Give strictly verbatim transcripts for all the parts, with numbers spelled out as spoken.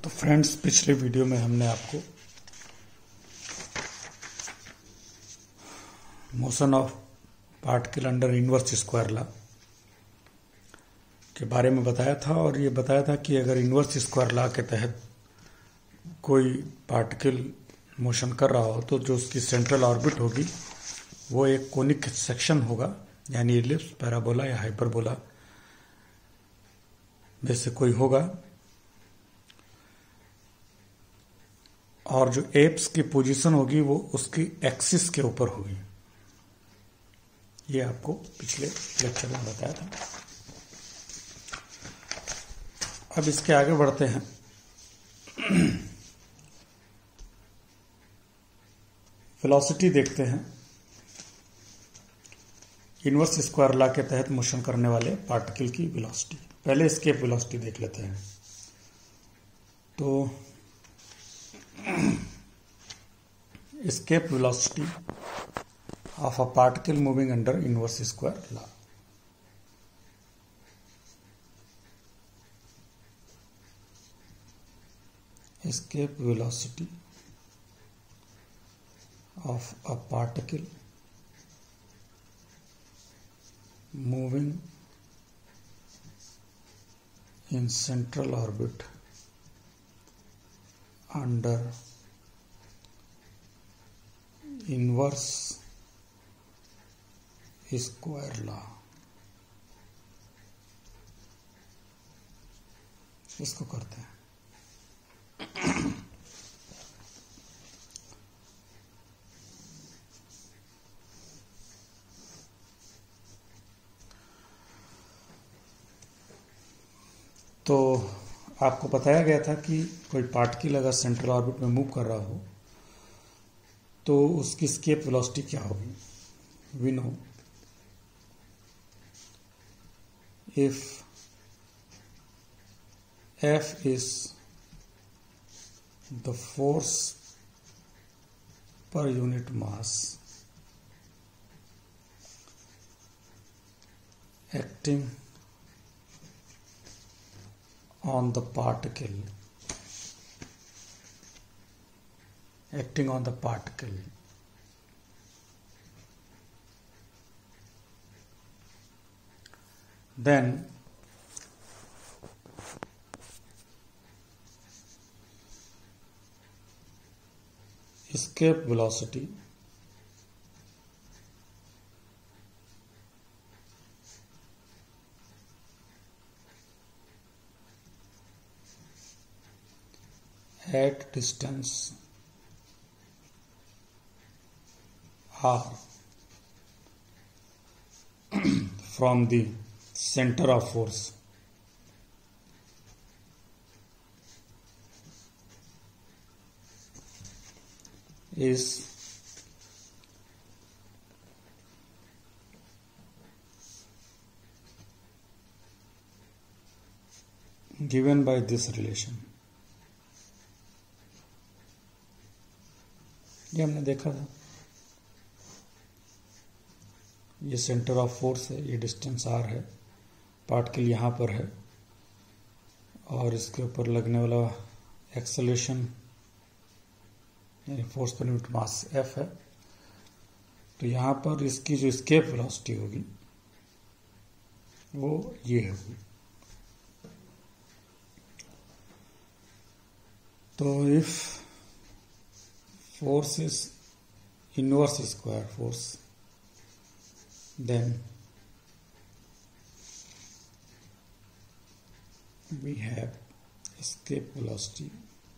तो फ्रेंड्स, पिछले वीडियो में हमने आपको motion of particle under inverse square law के बारे में बताया था, और ये बताया था कि अगर इनवर्स स्क्वायर लॉ के तहत कोई पार्टिकल मोशन कर रहा हो तो जो उसकी सेंट्रल ऑर्बिट होगी वो एक कोनिक सेक्शन होगा, यानी एलिप्स, पैराबोला या हाइपरबोला में से कोई होगा, और जो एप्स की पोजीशन होगी वो उसकी एक्सिस के ऊपर होगी। ये आपको पिछले लेक्चर में बताया था। अब इसके आगे बढ़ते हैं। वेलोसिटी देखते हैं। इनवर्स स्क्वायर लॉ के तहत मोशन करने वाले पार्टिकल की वेलोसिटी। पहले एस्केप वेलोसिटी देख लेते हैं। तो escape velocity of a particle moving under inverse square law. Escape velocity of a particle moving in central orbit under inverse square law। इसको करते हैं। तो आपको बताया गया था कि कोई पार्टिकल अगर सेंट्रल ऑर्बिट में मूव कर रहा हो तो उसकी एस्केप वेलोसिटी क्या होगी। We know if F is the force per unit mass acting on the particle acting on the particle then escape velocity at distance r from the center of force is given by this relation। ये हमने देखा था। ये centre of force है, ये distance are है, particle यहाँ पर है और इसके ऊपर लगने वाला एक्सेलरेशन यानी फोर्स पर यूनिट मास एफ है। तो यहाँ पर इसकी जो एस्केप वेलोसिटी होगी वो ये होगी। तो if force is inverse square force, then we have escape velocity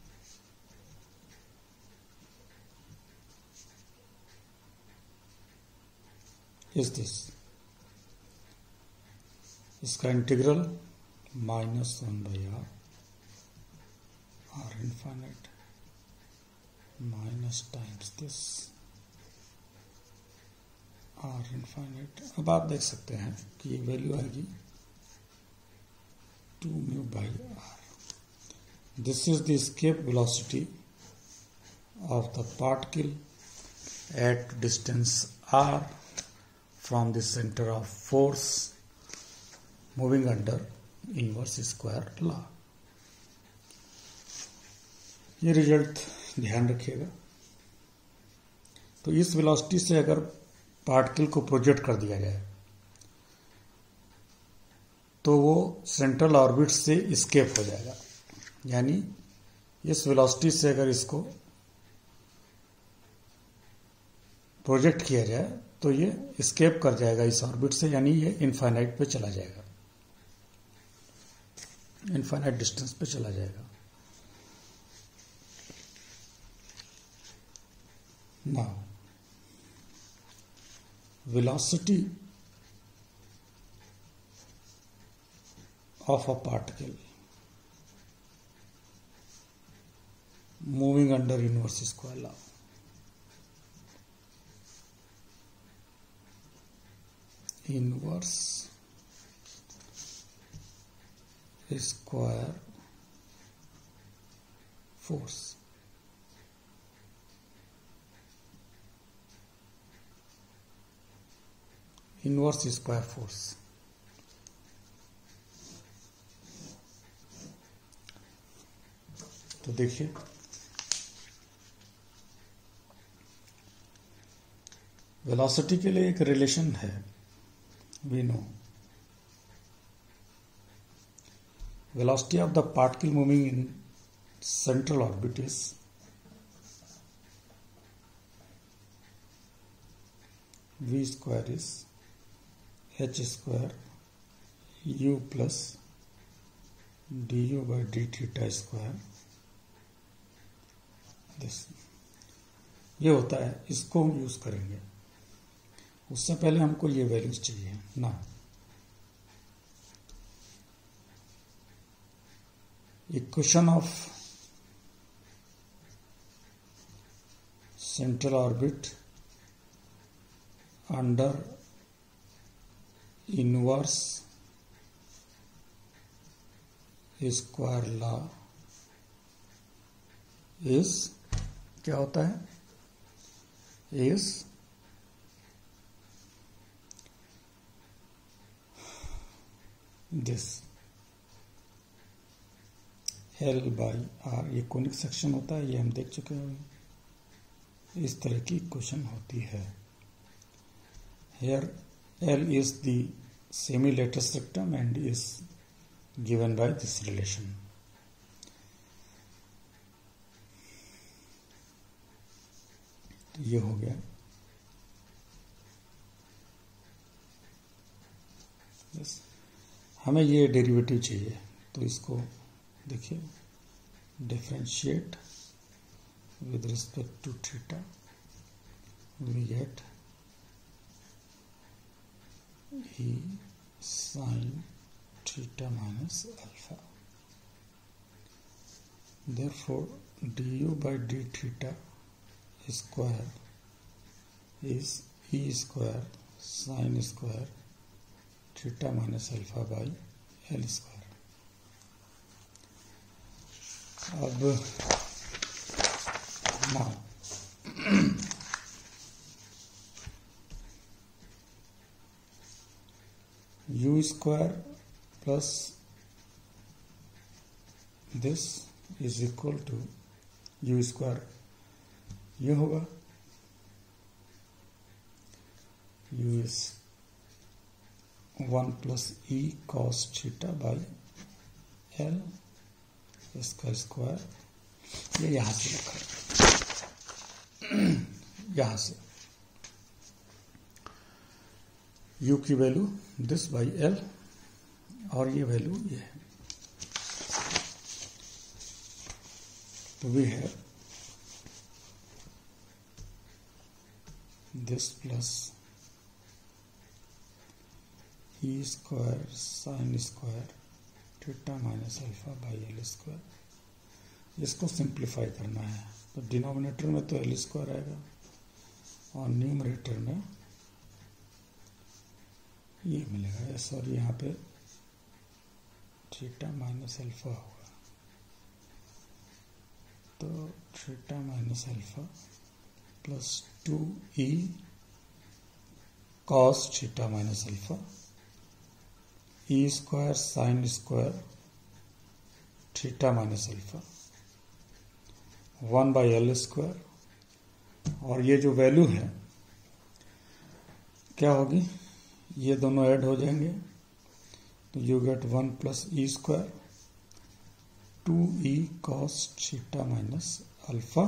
is this, इसका integral minus one by r r infinite minus times this r infinite. अब आप देख सकते हैं कि ये वैल्यू आएगी two mu by r. This is the escape velocity of the particle at distance r from the centre of force moving under inverse square law. ये result ध्यान रखिएगा। तो इस वेलोसिटी से अगर पार्टिकल को प्रोजेक्ट कर दिया जाए तो वो सेंट्रल ऑर्बिट से एस्केप हो जाएगा। यानी इस वेलोसिटी से अगर इसको प्रोजेक्ट किया जाए तो ये एस्केप कर जाएगा इस ऑर्बिट से, यानी ये इनफाइनाइट पे चला जाएगा, इनफाइनाइट डिस्टेंस पे चला जाएगा। Now velocity of a particle moving under inverse square law. Inverse square force. Inverse square force. तो देखिए वेलोसिटी के लिए एक रिलेशन है, we know velocity of the particle moving in central orbit is v square is h square u plus du by d theta square। This ये होता है, इसको हम यूज करेंगे। उससे पहले हमको ये वैल्यूज चाहिए ना। Equation of central orbit under inverse square law is क्या होता है, is this l by r. ये कोनिक सेक्शन होता है, ये हम देख चुके हैं। इस तरह की इक्वेशन होती है। Here L is the semi-lattice rectum and is given by this relation. तो ये हो गया। yes. हमें ये डेरिवेटिव चाहिए, तो इसको देखिए differentiate with respect to theta, we get e sin theta minus alpha. Therefore du by d theta square is e square sin square theta minus alpha by l square. अब now u square plus this is equal to u square, ये होगा u is one plus e cos theta by l इसका स्क्वायर। ये यहां से लिखा है, यहां से u की वैल्यू दिस बाई एल और ये वैल्यू ये है। तो we have this plus e square sine square theta minus alpha by l square. इसको सिंप्लीफाई करना है, तो डिनोमिनेटर में तो एल स्क्वायर आएगा और न्यूमरेटर में ये मिलेगा। सॉरी, यहाँ पे थीटा माइनस अल्फा होगा, तो theta minus alpha plus two e cos theta minus alpha e square sine square theta minus alpha one by l square, और ये जो वैल्यू है क्या होगी, ये दोनों ऐड हो जाएंगे तो you get one plus e square two e cos theta minus alpha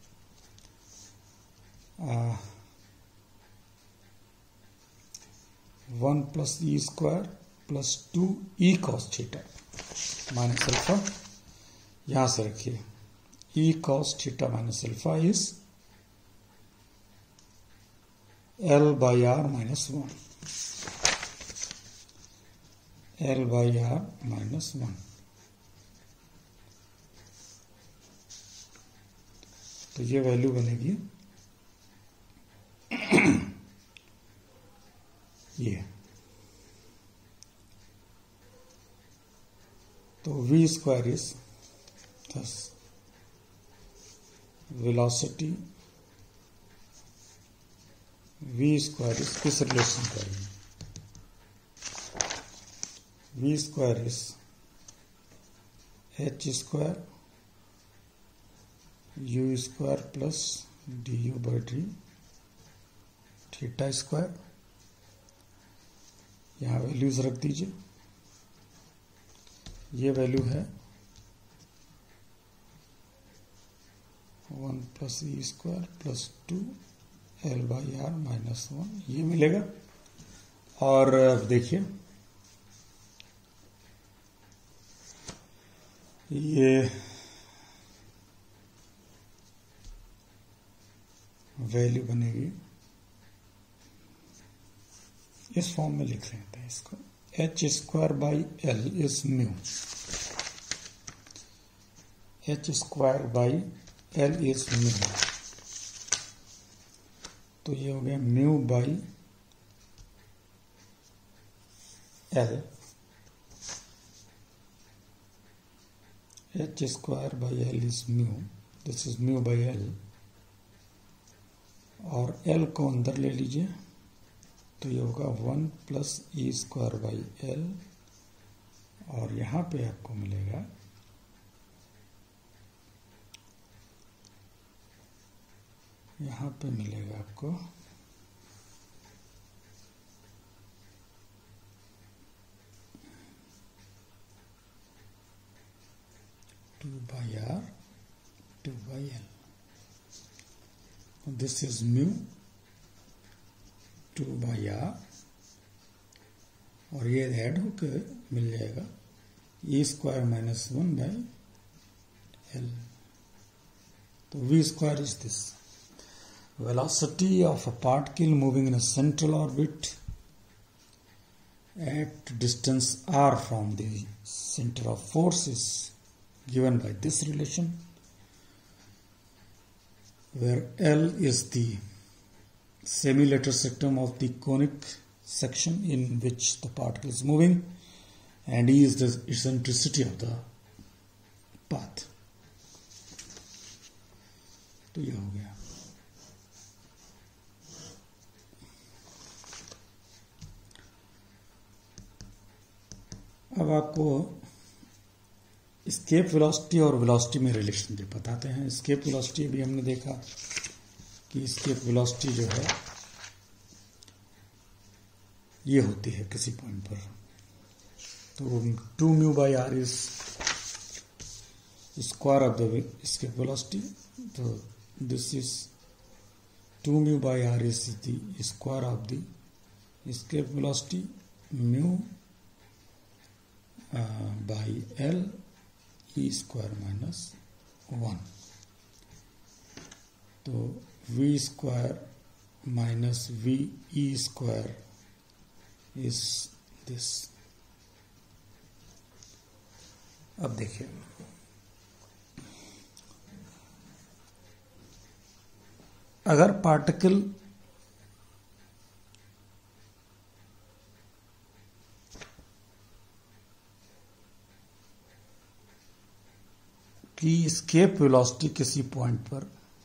one plus e square plus two e cos theta minus alpha, यहां से रखिए e cos theta minus alpha is l by r minus one, l by r minus one. तो ये value बनेगी ये, तो v square is thus velocity, v square is किस relation का है, v square is h square u square plus d u by d theta square, यहाँ values रख दीजिए, ये वैल्यू है one plus e square plus two l by r minus one, ये मिलेगा। और अब देखिए ये वैल्यू बनेगी, इस फॉर्म में लिख लेते हैं इसको, h square by l is mu, h square by l is mu, तो ये हो गया mu by l, h square by l is mu, this is mu by l, और एल को अंदर ले लीजिए तो ये होगा one plus e square by l, और यहां पे आपको मिलेगा यहां पे मिलेगा आपको two by r two by l, this is mu two by are, और ये ऐड होकर मिल जाएगा e square minus one by l, तो v square is this velocity of a particle moving in a central orbit at distance r from the center of force is given by this relation, where L is the semilateral sectum of the conic section in which the particle is moving, and E is the eccentricity of the path. तो ये हो गया। अब आपको escape velocity और velocity में relation दे बताते हैं। स्केप वेलोसिटी भी हमने देखा कि स्केप वेलोसिटी जो है ये होती है किसी पॉइंट पर, तो two mu by r is square of the escape velocity, तो this is two mu by r is the square of the escape velocity, mu by l e square minus one, तो v square minus v e square is this. अब देखिए अगर particle की escape velocity किसी point पर,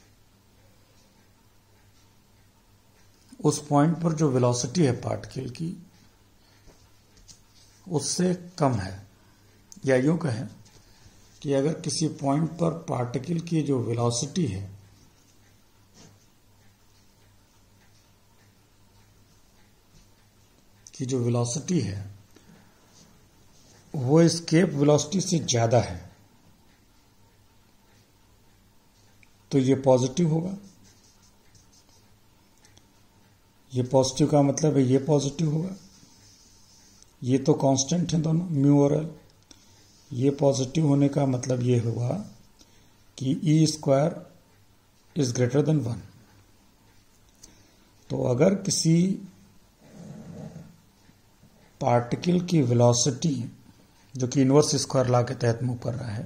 उस point पर जो वेलोसिटी है पार्टिकल की उससे कम है, या यूं कहें कि अगर किसी पॉइंट पर पार्टिकल की जो वेलोसिटी है की जो वेलोसिटी है वो एस्केप वेलोसिटी से ज्यादा है तो ये पॉजिटिव होगा। ये पॉजिटिव का मतलब है ये पॉजिटिव होगा। ये तो कांस्टेंट है दोनों, म्यू और एल। ये पॉजिटिव होने का मतलब ये हुआ कि e square is greater than one. तो अगर किसी पार्टिकल की वेलोसिटी जो कि इनवर्स स्क्वायर लॉ के तहत मूव कर रहा है,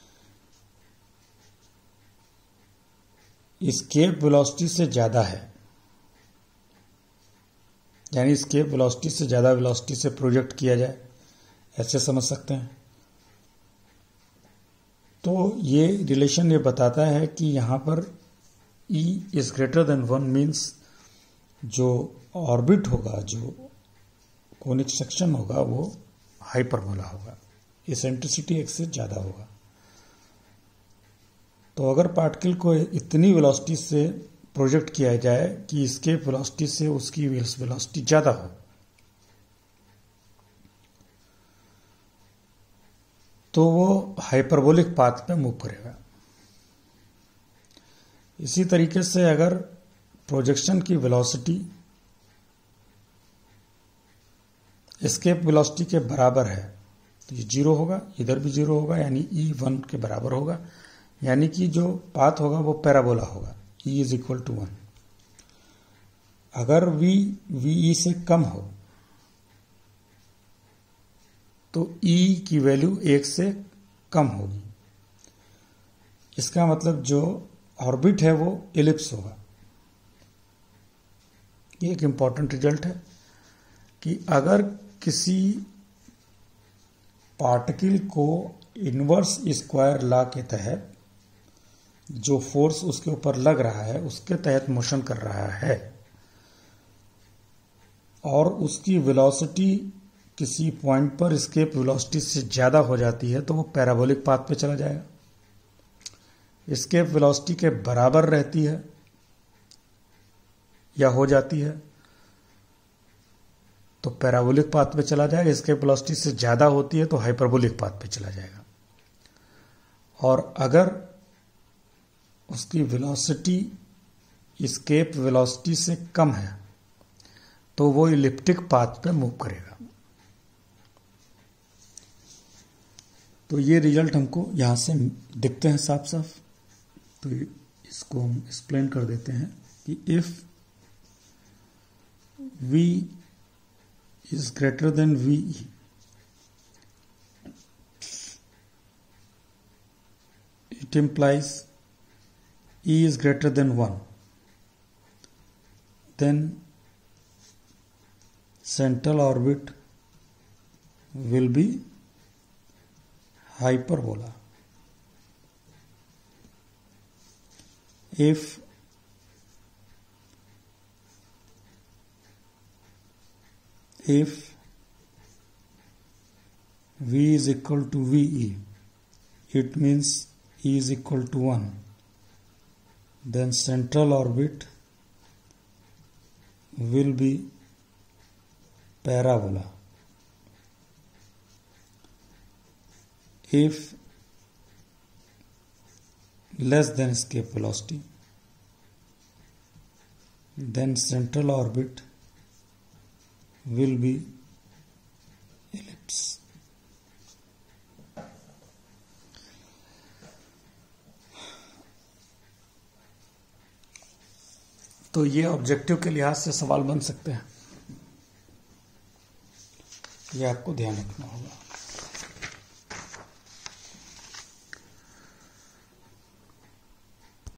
एस्केप वेलोसिटी से ज्यादा है, यानी एस्केप वेलोसिटी से ज्यादा वेलोसिटी से प्रोजेक्ट किया जाए, ऐसे समझ सकते हैं। तो ये रिलेशन ये बताता है कि यहां पर E is greater than one means जो ऑर्बिट होगा, जो कोनिक सेक्शन होगा, वो हाइपरबोला होगा, इसेंट्रिसिटी एक से ज्यादा होगा। तो अगर पार्टिकल को इतनी वेलोसिटी से प्रोजेक्ट किया जाए कि एस्केप वेलोसिटी से उसकी वेलोसिटी ज्यादा हो, तो वो हाइपरबोलिक पाथ पे मूव करेगा। इसी तरीके से अगर प्रोजेक्शन की वेलोसिटी एस्केप वेलोसिटी के बराबर है तो ये जीरो होगा, इधर भी जीरो होगा, यानी ई वन के बराबर होगा, यानी कि जो पाथ होगा वो पैराबोला होगा, e is equal to one. अगर v वी से कम हो तो e की वैल्यू एक से कम होगी। इसका मतलब जो ऑर्बिट है वो एलिप्स होगा। ये एक इंपॉर्टेंट रिजल्ट है कि अगर किसी पार्टिकल को इनवर्स स्क्वायर लॉ के तहत जो फोर्स उसके ऊपर लग रहा है उसके तहत मोशन कर रहा है और उसकी वेलोसिटी किसी पॉइंट पर एस्केप वेलोसिटी से ज्यादा हो जाती है तो वो पैराबोलिक पाथ पे चला जाएगा। एस्केप वेलोसिटी के बराबर रहती है या हो जाती है तो पैराबोलिक पाथ पे चला जाएगा, एस्केप वेलोसिटी से ज्यादा होती है तो हाइपरबोलिक पाथ पे चला जाएगा। और अगर उसकी वेलोसिटी एस्केप वेलोसिटी से कम है तो वो इलिप्टिक पाथ पे मूव करेगा। तो ये रिजल्ट हमको यहां से दिखते हैं साफ साफ। तो इसको हम एक्सप्लेन कर देते हैं कि if v is greater than V E, it implies E is greater than one, then central orbit will be hyperbola. If if V is equal to V E, it means E is equal to one. Then central orbit will be parabola. If less than escape velocity, then central orbit will be ellipse. तो ये objective के लिहाज से सवाल बन सकते हैं, ये आपको ध्यान रखना होगा।